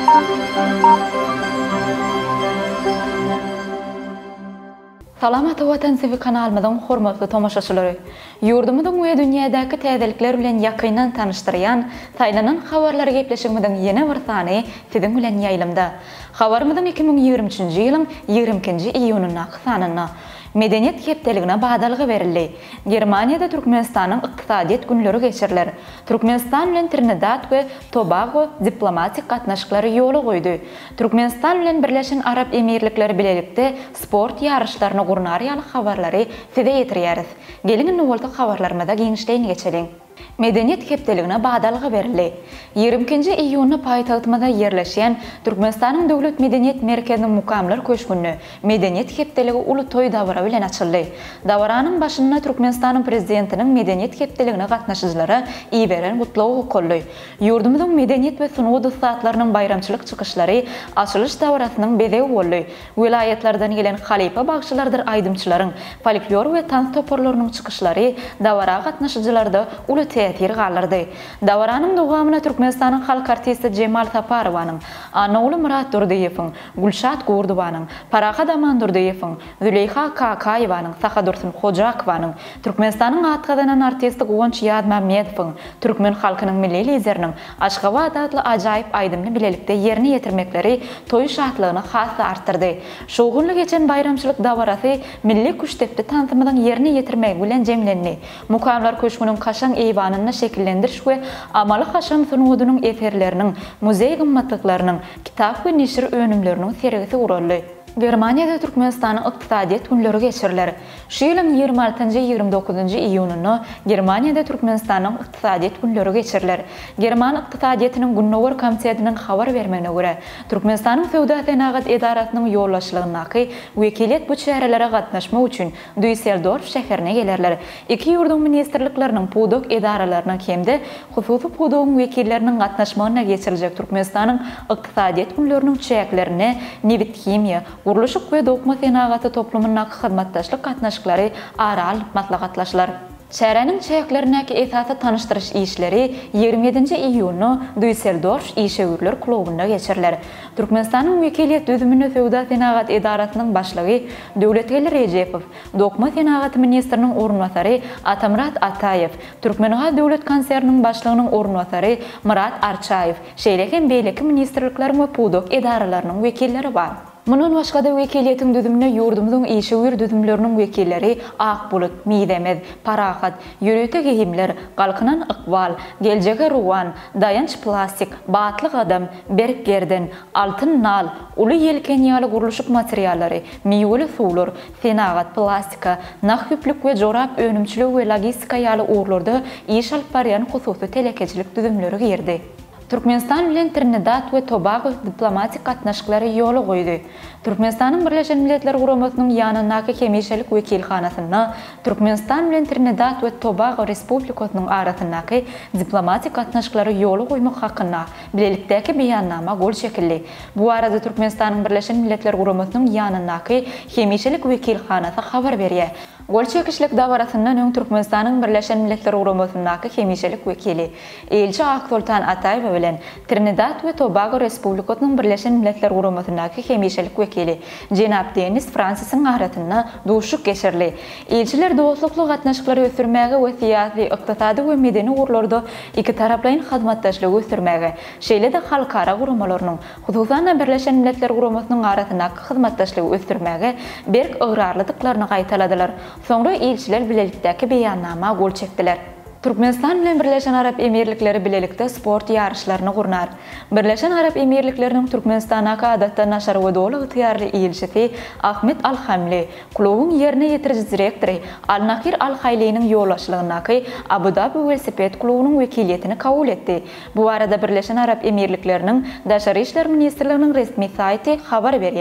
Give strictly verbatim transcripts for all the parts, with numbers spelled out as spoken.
Salamata Vatan T V kanalımızın hormatly tomaşaçylary. Yurdumyzyň we dünýädäki täzelikler bilen ýakyndan tanıştyran, taýlanan habarlary gepleşigimiziň ýene bir sany siziň bilen ýaýlymda. Habarymyzyň iki ming ýigirme üçinji ýylyň ýigirmenki iyunyna sanyna Medeniyet hepdeligine badalygy berildi. Germaniýada Türkmenistanyň ykdysadyet günleri geçiriler. Türkmenistan bilen Trinidad we Tobago diplomatik gatnaşyklary ýoly goýdy. Türkmenistan bilen Birleşen Arap Emirlikleri bilelikde sport ýarışlaryny gurnar ýaly habarlary size ýetirýäris. Gelin nowaldy habarlarymyza giňişleýin geçelim. Medeniyet hepdeligine badalygy berildi. ýigirmenki iyunda paýtagtymyzda ýerleşýän Türkmenistanyň döwlet medeniyet merkeziniň mukamlar köşkünü Medeniyet hepdeligi uly toý dawra bilen açyldy. Dawranyň başynda Türkmenistanyň prezidentiniň medeniyet hepdeligine gatnaşyjylary iýberen gutlaw okoldy. Ýurdumyzyň medeniyet we sunuw saatlarynyň bayramçylyk çykyşlary açylyş dawrasynyň bedew boldy. Wilayetlerden gelen halipa bagçylardyr aýdymçylaryň folklor we tans toporlarynyň çykyşlary dawra gatnaşyjylarda uly täsir galyrdy. Dawranyň dowamyna Türkmenistanyň halk artisti Cemal Saparowanyň, ana uly Murat Durdiýewiň, Gulşat Gurdowanyň, Paraha Daman Durdiýewiň, Züleyha Kakaýewanyň, Sahadursun Hojaqowanyň, Türkmenistanyň atgazanan artisti Gonç Ýadmamedowyň, türkmen halkynyň milli lideriniň Aşgabat adly ajaýyp aýdymly bilelikde ýerine ýetirmekleri toý şatlygyny hasy artdyrdy. Şu günlük geçen bayramçylyk dawrasy milli güçdepde tanzymyň ýerine ýetirmek bilen jemlendi. Mukamlar köşkünüň kaşan eýwanyny şekillendiriş we amaly haşam sunuwudynyň eferleriniň, muzey gymmatlyklarynyň, kitap we neşir önümleriniň sergisi uruldy. Germaniýada Türkmenistanyň ykdysadyet günleri geçiriler. Şu ýylyň ýygrimi altynjy ýygrimi dokuzynjy iyunyny Germaniýada Türkmenistanyň ykdysadyet günleri geçiriler. German ykdysadyetiniň Günnowar komitetiniň habar bermegine görä, Türkmenistanyň Sowda Senagat edarasynyň ýollaşlygyndaky wekilet bu çärelere gatnaşmak üçin Düsseldorf şäherine gelerler. Iki ýurdun ministrlikleriniň pudok edaralarynyň hemde hususy pudogyň wekilleriniň gatnaşmagyna geçiriljek Türkmenistanyň ykdysadyet günleriniň çäklerine Newit Chemia Guruluşyk we dokma senagaty toplumyna hyzmatdaşlyk gatnaşyklary aral maslahatlaşylar. Çärenin çäklerindäki esasy tanıştyryş işleri ýigirme ýedinji iyuny Düsseldorf işegürler klubunda geçiriler. Türkmenistanyň wekiliýet düzümine Sowda Senagat edarasynyň başlygy Döwletgeli Rejepow, dokma senagat ministriniň ornwasary Atamrat Atayew, Türkmenha döwlet konserniň başlygynyň ornwasary Murat Arçayew, şeýlehem beýleki ministrlikler we pudok edaralarynyň wekilleri bar. Munun başga da wekiliýetiň düzümine ýurdumyzyň işegür düzümleriniň wekilleri Akbulut, Midemed, Parahat, Ýürete Gehimler, Galkynan Ykbal, Geljege Ruwan, Dayanç Plastik, Batlyk Adam, Berkgerden, Altyn Nal, uly ýelken ýaly guruluşyk materiallary, miýweli suwlar, senagat plastika, nahyplik we jorap önümçilik we logistika ýaly uğurlarda iş alyp barýan hususy telekeçilik düzümleri girdi. Türkmenistan bilen Trinidad we Tobago diplomatik gatnaşyklary ýoly goýdy. Türkmenistanyň Birleşen Milletler Guramasynyň ýanynaky hemişelik wekilhanasyna Türkmenistan bilen Trinidad we Tobago Respublikasynyň arasyndaky diplomatik gatnaşyklary ýoly goýmak hakynda bilelikdäki beýannama gol çekildi. Bu arada Türkmenistanyň Birleşen Milletler Guramasynyň ýanynaky hemişelik wekilhanasy habar berýär. Gol çekişlik dawarasyndan öň Türkmenistanyň Birleşen Milletler Guramasyndaky hemişelik wekili Elçi Aksultan Atayew bilen Trinidad we Tobago Respublikasynyň Birleşen Milletler Guramasyndaky hemişelik wekili Jenap Denis Fransisyň arasyna duşuk geçirli. Elçiler dostlukly gatnaşyklary ösürmäge we syýasy, ykdysady we medeni urlarda iki taraplaryň hyzmatdaşlygy ösürmäge, şeýle de halkara guramalarynyň, hususan Birleşen Milletler Guramasynyň arasyndaky hyzmatdaşlygy ösürmäge berk ögrarlydyklaryny gaýtaladylar. Soňra elçiler bilelikdäki beýannama gol çekdiler. Türkmenistan bilen Birleşen Arap Emirlikleri bilelikde sport ýarışlaryny gurnar. Birleşen Arap Emirliklerining Türkmenistanaky adatda naşar we doly ýytyarly elçisi Ahmet Al-Hamli, klubyň ýerine ýetiriji direktory Al-Nakir Al-Hayliýanyň ýollaşlygyndaky Abu Dhabi Velosiped klubynyň wekiliýetini kabul etdi. Bu arada Birleşen Arap Emirlikleriniň Daşary işler ministrliginiň resmi saýty habar berýär.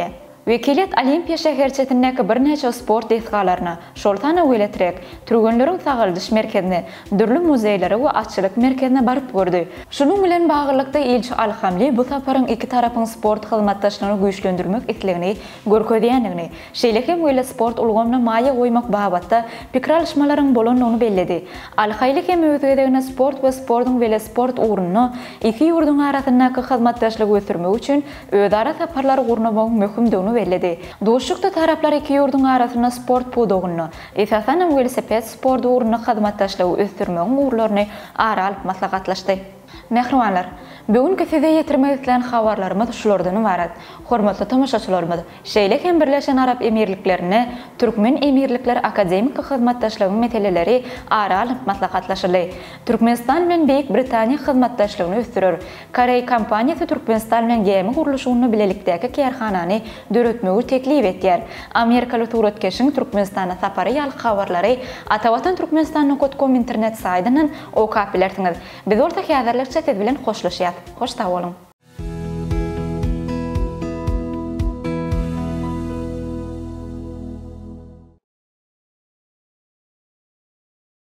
Wekiliyet Olimpiya şäherçetindäki bir neçe sport deýgalaryna, şoltana weletrek, türgenleriň sagyldyş merkezine, dürli muzeýlere we atçylyk merkezine baryp gördi. Şunuň bilen baglanykda Ilçi Alhamli bu saparyň iki tarapyň sport hyzmatdaşlygyny güýçlendirmek islegini görkezýändigini, şeýlehem wele sport ulgamyna maýa goýmak babatda pikir alşmalaryň bolanyny belledi. Alhayly hem özgedegine sport we sportyň wele sport uğruny iki ýurdun arasyndaky hyzmatdaşlygy ösürmek üçin özara saparlar gurnamak möhümdigini belledi. Doşukda taraplar iki ýurdun arasynda sport pudogyny, esasen velosiped sport uğruny hyzmatdaşlygy ösürmek uğurlaryny ara alyp maslahatlaşdy. Mehribanlar, bugünkü size ýetirmek isleýän habarlarymyz şulardan ibaret. Hormatly tamaşaçylarymyz, şeýle hem Birleşen Arap Emirliklerine Türkmen Emirlikler Akademik hyzmatdaşlygy meseleleri ara alyp maslahatlaşyly. Türkmenistan bilen Beýik Britaniýa hyzmatdaşlygyny ösdürer. Korey kompaniýasy Türkmenistan bilen gemi gurulşyny bilelikdäki kerhanany döretmegi teklip etýär. Amerikaly suratkeşiň Türkmenistana sapary ýaly habarlary Atawatan Türkmenistan nokta com internet saýtynyň okap bilersiňiz. Biz orta häzirlikçe siz bilen hoşlaşýar. Hoş sag bolun.